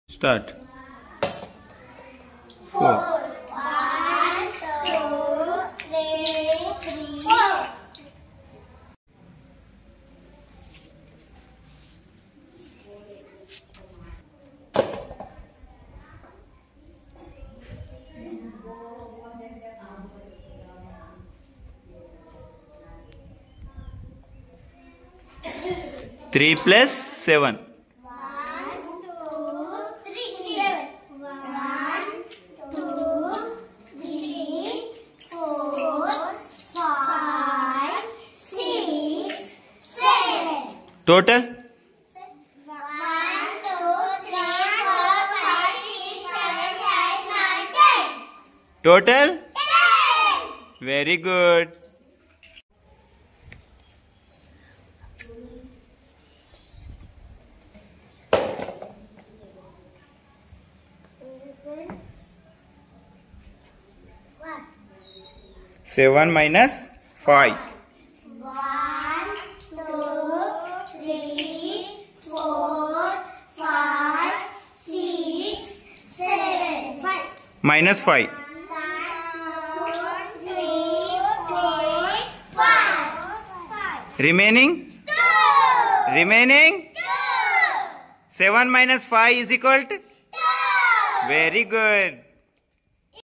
Start. 4. 1, 2, 3, 4. 3 plus 7. 1, 2, 3, 7. 1, 2, 3, 4, 5, 6, 7. Total? 1, 2, 3, 4, 5, 6, 7, 8, 9, 10. Total? 10. Very good. What? 7 minus 5. 1, 2, 3, 4, 5, 6, 7. 5. Minus 5. 1, 2, 3, 4, 5. Remaining? 2. Remaining? 2. 7 minus 5 is equal to? 2. Very good.